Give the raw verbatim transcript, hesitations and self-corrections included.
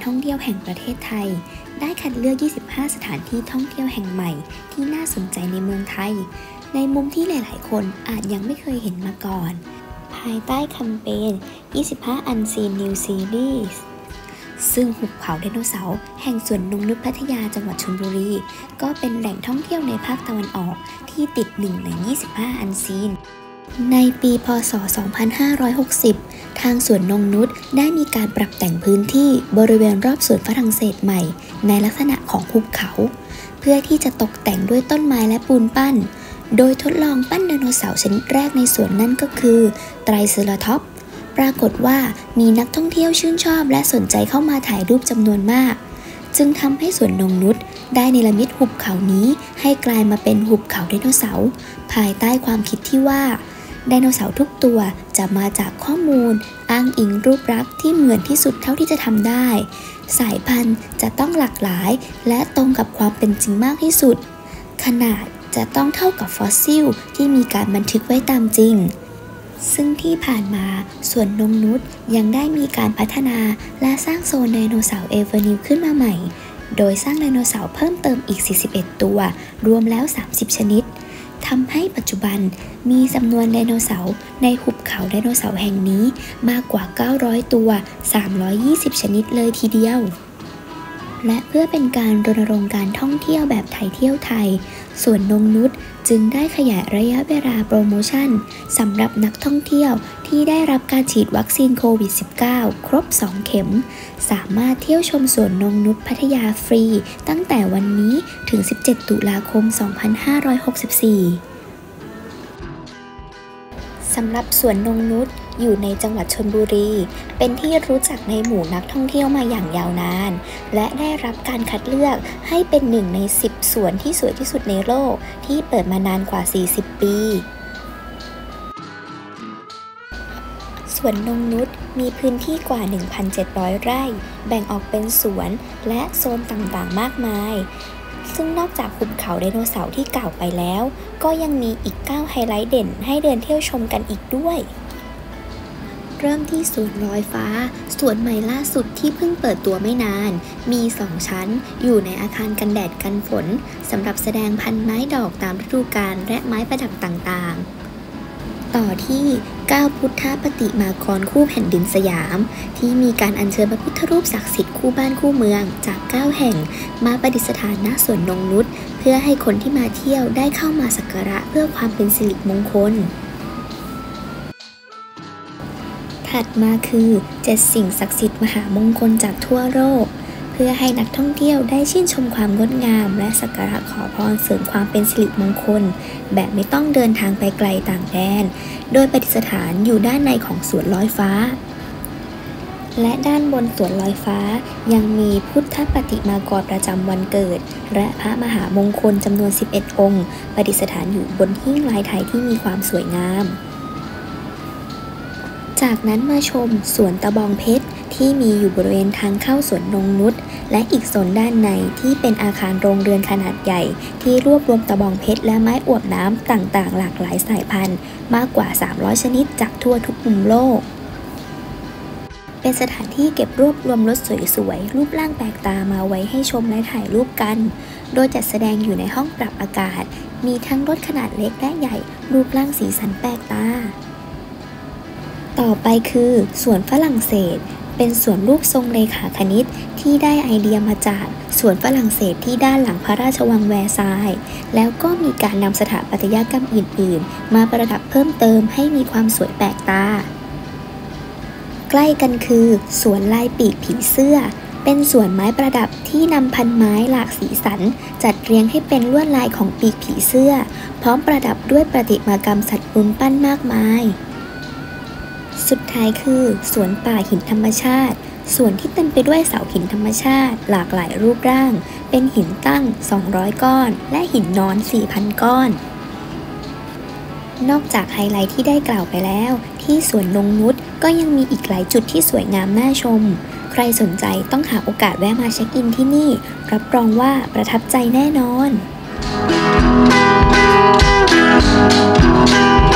ท่องเที่ยวแห่งประเทศไทยได้คัดเลือกยี่สิบห้าสถานที่ท่องเที่ยวแห่งใหม่ที่น่าสนใจในเมืองไทยในมุมที่หลายๆคนอาจยังไม่เคยเห็นมาก่อนภายใต้แคมเปญยี่สิบห้า Unseen New Series ซึ่งหุบเขาไดโนเสาร์แห่งสวนนงนุชพัทยาจังหวัดชลบุรีก็เป็นแหล่งท่องเที่ยวในภาคตะวันออกที่ติดหนึ่งในยี่สิบห้า Unseenในปีพ.ศ. สองพันห้าร้อยหกสิบทางสวนนงนุชได้มีการปรับแต่งพื้นที่บริเวณรอบสวนฝรั่งเศสใหม่ในลักษณะของหุบเขาเพื่อที่จะตกแต่งด้วยต้นไม้และปูนปั้นโดยทดลองปั้นไดโนเสาร์ชนิดแรกในสวนนั่นก็คือไตรเซราทอปส์ปรากฏว่ามีนักท่องเที่ยวชื่นชอบและสนใจเข้ามาถ่ายรูปจำนวนมากจึงทำให้สวนนงนุชได้เนรมิตหุบเขานี้ให้กลายมาเป็นหุบเขาไดโนเสาร์ภายใต้ความคิดที่ว่าไดโนเสาร์ทุกตัวจะมาจากข้อมูลอ้างอิงรูปลักษณ์ที่เหมือนที่สุดเท่าที่จะทำได้สายพันธุ์จะต้องหลากหลายและตรงกับความเป็นจริงมากที่สุดขนาดจะต้องเท่ากับฟอสซิลที่มีการบันทึกไว้ตามจริงซึ่งที่ผ่านมาสวนนงนุชยังได้มีการพัฒนาและสร้างโซนไดโนเสาร์เอเวอร์นิวขึ้นมาใหม่โดยสร้างไดโนเสาร์เพิ่มเติมอีกสี่สิบเอ็ดตัวรวมแล้วสามสิบชนิดทำให้ปัจจุบันมีจำนวนไดโนเสาร์ในหุบเขาไดโนเสาร์แห่งนี้มากกว่าเก้าร้อยตัวสามร้อยยี่สิบชนิดเลยทีเดียวและเพื่อเป็นการรณรงค์การท่องเที่ยวแบบไทยเที่ยวไทยสวนนงนุชจึงได้ขยายระยะเวลาโปรโมชั่นสำหรับนักท่องเที่ยวที่ได้รับการฉีดวัคซีนโควิด สิบเก้า ครบสองเข็มสามารถเที่ยวชมสวนนงนุชพัทยาฟรีตั้งแต่วันนี้ถึงสิบเจ็ดตุลาคมสองพันห้าร้อยหกสิบสี่สำหรับสวนนงนุชอยู่ในจังหวัดชลบุรีเป็นที่รู้จักในหมู่นักท่องเที่ยวมาอย่างยาวนานและได้รับการคัดเลือกให้เป็นหนึ่งในสิบสวนที่สวยที่สุดในโลกที่เปิดมานานกว่าสี่สิบปีสวนนงนุชมีพื้นที่กว่า หนึ่งพันเจ็ดร้อย ไร่แบ่งออกเป็นสวนและโซนต่างๆมากมายซึ่งนอกจากหุบเขาไดโนเสาร์ที่กล่าวไปแล้วก็ยังมีอีกเก้าไฮไลท์เด่นให้เดินเที่ยวชมกันอีกด้วยเริ่มที่สวนลอยฟ้าสวนใหม่ล่าสุดที่เพิ่งเปิดตัวไม่นานมีสองชั้นอยู่ในอาคารกันแดดกันฝนสำหรับแสดงพันธุ์ไม้ดอกตามฤดูกาลและไม้ประดับต่างๆต่อที่เก้าพุทธปฏิมากรคู่แผ่นดินสยามที่มีการอัญเชิญพระพุทธรูปศักดิ์สิทธิ์คู่บ้านคู่เมืองจากเก้าแห่งมาประดิษฐานณสวนนงนุชเพื่อให้คนที่มาเที่ยวได้เข้ามาสักการะเพื่อความเป็นสิริมงคลถัดมาคือเจ็ดสิ่งศักดิ์สิทธิ์มหามงคลจากทั่วโลกเพื่อให้นักท่องเที่ยวได้ชื่นชมความงดงามและสักการะขอพรเสริมความเป็นสิริมงคลแบบไม่ต้องเดินทางไปไกลต่างแดนโดยประดิษฐานอยู่ด้านในของสวนลอยฟ้าและด้านบนสวนลอยฟ้ายังมีพุทธปฏิมากรประจำวันเกิดและพระมหามงคลจำนวนสิบเอ็ดองค์ประดิษฐานอยู่บนหิ้งลายไทยที่มีความสวยงามจากนั้นมาชมสวนตะบองเพชรที่มีอยู่บริเวณทางเข้าสวนนงนุชและอีกโซนด้านในที่เป็นอาคารโรงเรือนขนาดใหญ่ที่รวบรวมตะบองเพชรและไม้อวบน้ำต่างๆหลากหลายสายพันธุ์มากกว่าสามร้อยชนิดจากทั่วทุกมุมโลกเป็นสถานที่เก็บรวบรวมรถสวยๆรูปร่างแปลกตามาไว้ให้ชมและถ่ายรูปกันโดยจัดแสดงอยู่ในห้องปรับอากาศมีทั้งรถขนาดเล็กและใหญ่รูปร่างสีสันแปลกตาต่อไปคือสวนฝรั่งเศสเป็นสวนรูปทรงเลขาคณิตที่ได้ไอเดียมาจากสวนฝรั่งเศสที่ด้านหลังพระราชวังแวร์ซายน์แล้วก็มีการนำสถาปัตยกรรมอื่นๆมาประดับเพิ่มเติมให้มีความสวยแปลกตาใกล้กันคือสวนลายปีกผีเสื้อเป็นสวนไม้ประดับที่นำพันไม้หลากสีสันจัดเรียงให้เป็นลวดลายของปีกผีเสื้อพร้อมประดับด้วยประติมากรรมสัตว์ปูนปั้นมากมายสุดท้ายคือสวนป่าหินธรรมชาติสวนที่เต็มไปด้วยเสาหินธรรมชาติหลากหลายรูปร่างเป็นหินตั้งสองร้อยก้อนและหินนอน สี่พัน ก้อนนอกจากไฮไลท์ที่ได้กล่าวไปแล้วที่สวนนงนุชก็ยังมีอีกหลายจุดที่สวยงามน่าชมใครสนใจต้องหาโอกาสแวะมาเช็คอินที่นี่รับรองว่าประทับใจแน่นอน